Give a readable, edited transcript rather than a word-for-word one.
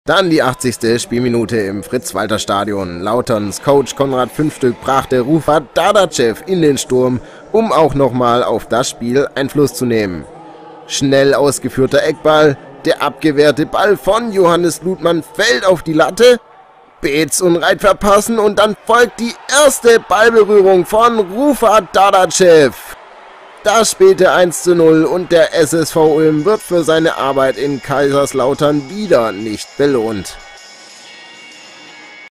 Dann die 80. Spielminute im Fritz-Walter-Stadion. Lauterns Coach Konrad Fünfstück brachte Rufat Dadacev in den Sturm, um auch nochmal auf das Spiel Einfluss zu nehmen. Schnell ausgeführter Eckball, der abgewehrte Ball von Johannes Ludmann fällt auf die Latte, Beetz und Reit verpassen und dann folgt die erste Ballberührung von Rufat Dadacev. Das späte 1:0 und der SSV Ulm wird für seine Arbeit in Kaiserslautern wieder nicht belohnt.